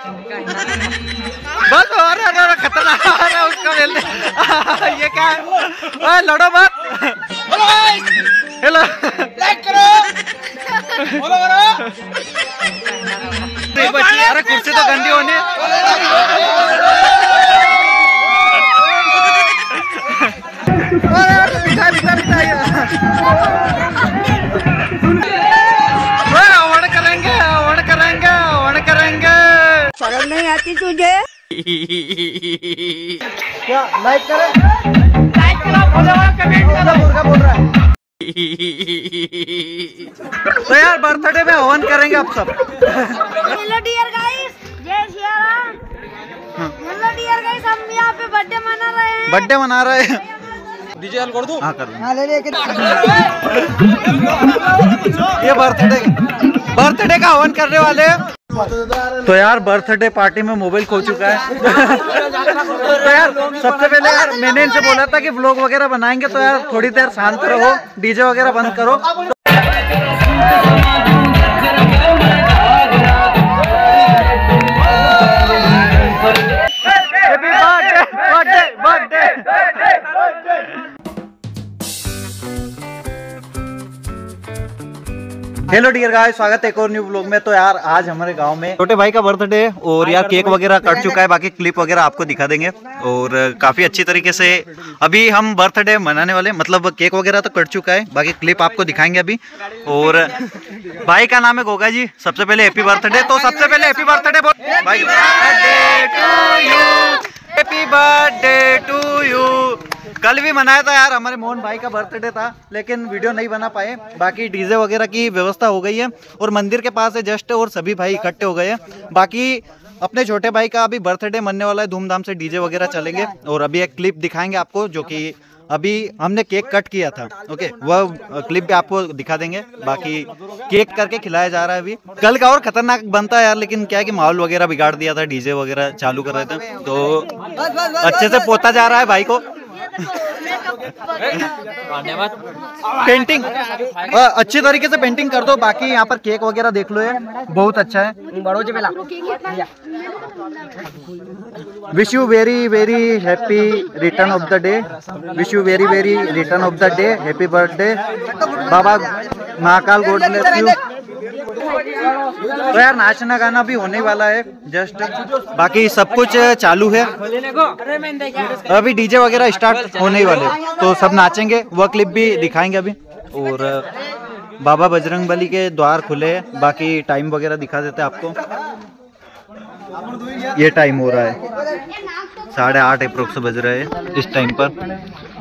बस और खतरनाक उसका मिलने। ये क्या है? लड़ो मत। हेलो अरे कुर्सी तो गंदी होने। शर्म नहीं आती तुझे? क्या लाइक करें? लाइक करो, बोल रहा है। तो यार बर्थडे में हवन करेंगे आप सब। हेलो डियर गाइस, जय Shri Ram. Hello dear guys, हम यहाँ पे बर्थडे मना रहे हैं। बर्थडे मना रहे हैं। डीजे ऑन कर दूं? हाँ कर दूं। हाँ ले लेके। ये बर्थडे का हवन करने वाले हैं। तो यार बर्थडे पार्टी में मोबाइल खो चुका है। तो यार सबसे पहले यार मैंने इनसे बोला था कि व्लॉग वगैरह बनाएंगे, तो यार थोड़ी देर शांत रहो, डीजे वगैरह बंद करो। Happy birthday birthday birthday. Hello dear guys, स्वागत है एक और न्यू व्लॉग में। तो यार आज हमारे गांव में छोटे भाई का बर्थडे है और यार केक वगैरह कट चुका है, बाकी क्लिप वगैरह आपको दिखा देंगे। और काफी अच्छी तरीके से अभी हम बर्थडे मनाने वाले, मतलब केक वगैरह तो कट चुका है, बाकी क्लिप आपको दिखाएंगे अभी। और भाई का नाम है गोगा जी। सबसे पहले हैप्पी बर्थडे। तो सबसे पहले हैप्पी बर्थडे बोल भाई। Happy birthday to you. कल भी मनाया था यार, हमारे मोहन भाई का बर्थडे था, लेकिन वीडियो नहीं बना पाए। बाकी डीजे वगैरह की व्यवस्था हो गई है और मंदिर के पास है जस्ट, और सभी भाई इकट्ठे हो गए हैं। बाकी अपने छोटे भाई का अभी बर्थडे मनने वाला है, धूमधाम से डीजे वगैरह चलेंगे। और अभी एक क्लिप दिखाएंगे आपको, जो कि अभी हमने केक कट किया था। ओके, वह क्लिप भी आपको दिखा देंगे। बाकी केक करके खिलाया जा रहा है अभी। कल का और खतरनाक बनता है यार, लेकिन क्या है कि माहौल वगैरह बिगाड़ दिया था, डीजे वगैरह चालू कर रहे थे, तो अच्छे से पोता जा रहा है भाई को। पेंटिंग अच्छी तरीके से पेंटिंग कर दो। बाकी यहाँ पर केक वगैरह देख लो, ये बहुत अच्छा है। Wish you very very happy return of the day. Wish you very very return of the day. Happy birthday बाबा महाकाल, गॉड ब्लेस यू। तो यार नाचना गाना भी होने वाला है जस्ट, बाकी सब कुछ चालू है। अभी डीजे वगैरह स्टार्ट होने ही वाले, तो सब नाचेंगे, वह क्लिप भी दिखाएंगे अभी। और बाबा बजरंगबली के द्वार खुले हैं। बाकी टाइम वगैरह दिखा देते हैं आपको। ये टाइम हो रहा है 8:30 अप्रोक्स बज रहे हैं इस टाइम पर।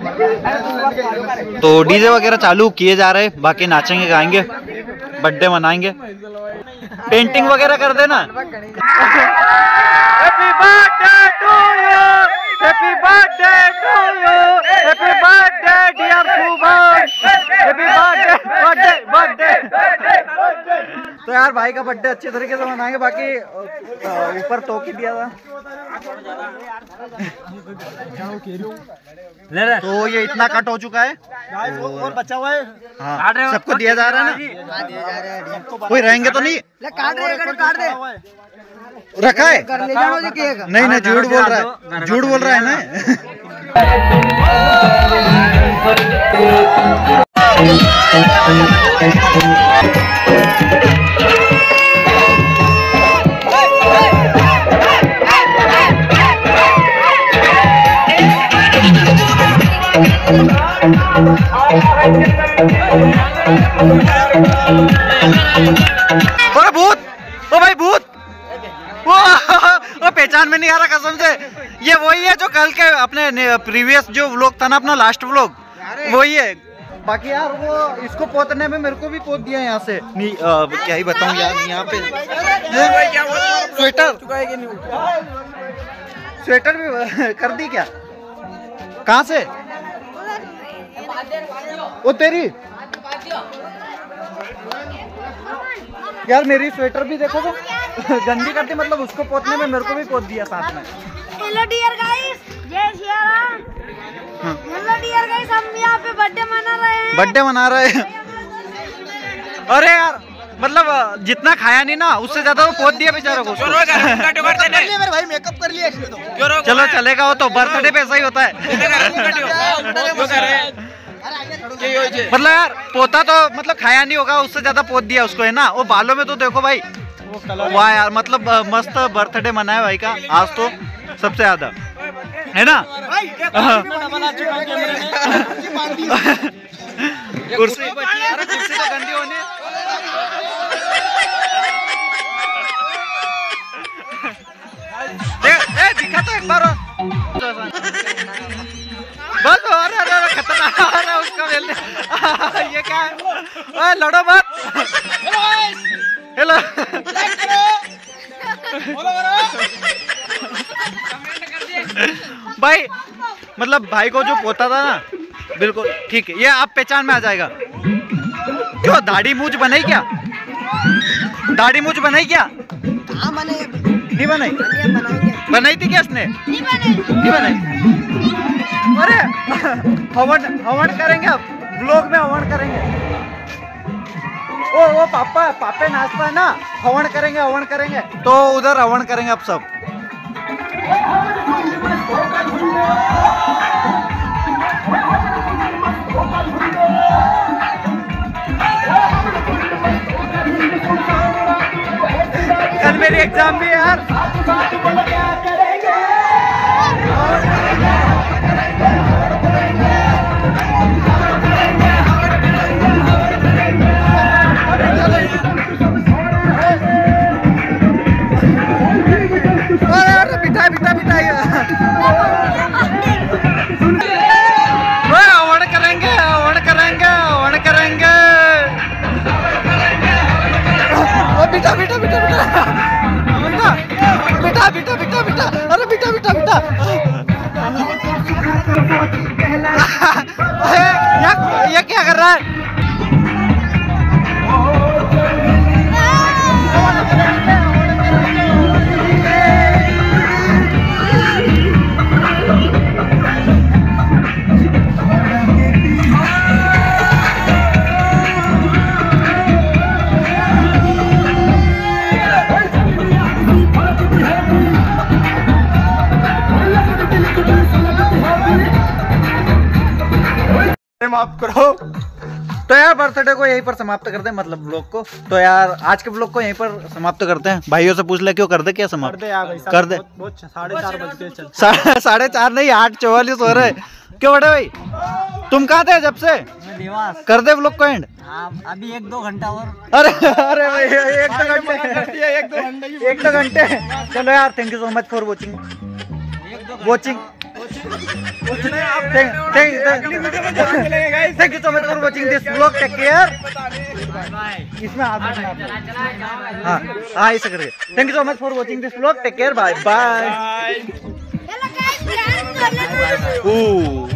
तो डीजे वगैरह चालू किए जा रहे हैं, बाकी नाचेंगे गाएंगे, बर्थडे मनाएंगे, पेंटिंग वगैरह कर देना। Happy birthday to you, happy birthday to you, happy birthday dear Subhash, happy birthday birthday birthday. तो यार भाई का बर्थडे अच्छे तरीके से मनाएंगे। बाकी ऊपर तो की दिया था, तो ये इतना कट हो चुका है और बचा हुआ है। हाँ, सबको दिया जा रहा है ना? कोई रहेंगे तो नहीं? काट दे रखा है? नहीं नहीं, झूठ बोल रहा है, झूठ बोल रहा है ना। अरे भूत! ओ भाई भूत! वो पहचान में नहीं आ रहा कसम से। ये वही है जो कल के अपने प्रीवियस जो व्लॉग था ना, अपना लास्ट व्लॉग, वही है। बाकी यार वो इसको पोतने में मेरे को भी पोत दिया यहाँ से। क्या ही बताऊँ यार, यहाँ पे स्वेटर भी कर दी क्या? कहाँ से? वो तेरी यार, मेरी स्वेटर भी देखो तो गंदी करती, मतलब उसको पोतने में मेरे को भी पोत दिया साथ में। हेलो डियर गाइस, जय Shri Ram. Hello dear guys, हम यहाँ पे बर्थडे मना रहे हैं। बर्थडे मना रहे हैं। अरे यार मतलब जितना खाया नहीं ना उससे ज्यादा वो पोत दिया बेचारे को। मेरे भाई मेकअप कर लिया इसने तो। चलो चलेगा, वो तो बर्थडे पे ऐसा ही होता है। मतलब यार पोता तो मतलब खाया नहीं होगा, उससे ज्यादा पोत दिया उसको है ना। वो बालों में तो देखो भाई, वाह यार, मतलब मस्त बर्थडे मनाया भाई का आज तो सबसे ज्यादा, है ना। कुर्सी तो गंदी होनी है। दिखा तो एक बार बस। अरे खतरनाक उसका बेलने। ये क्या है? लड़ो मत। हेलो भाई, मतलब भाई को जो पोता था ना, बिल्कुल ठीक है, ये आप पहचान में आ जाएगा। क्यों दाढ़ी मूंछ बनाई क्या? दाढ़ी मूंछ बनाई क्या? नहीं बनाई? बनाई थी क्या इसने? नहीं बनाई। अरे हवन करेंगे अब, व्लॉग में हवन करेंगे। ओ पापा नाचता है ना, हवन करेंगे तो उधर हवन करेंगे अब सब। कल मेरी एग्जाम भी है यार। बेटा अरे बेटा ये क्या कर रहा है? माफ करो। तो यार बर्थडे को यहीं पर समाप्त करते हैं, मतलब ब्लॉग को। तो यार आज के ब्लॉग को यहीं पर समाप्त करते हैं। भाइयों से पूछ ले क्यों कर दे, क्या समाप्त कर दे। 4:30 बज गए। 4:30 नहीं 8:44 हो रहे। क्यों बड़े भाई तुम कहाँ थे जब से? कर दे ब्लॉग को एंड। अभी 1-2 घंटा और। अरे भाई 1-2 घंटे। चलो यार, thank you so much for watching. Thank you so much for watching this vlog. Take care. इसमें हाँ ऐसे करके। Thank you so much for watching this vlog. Take care. Bye bye.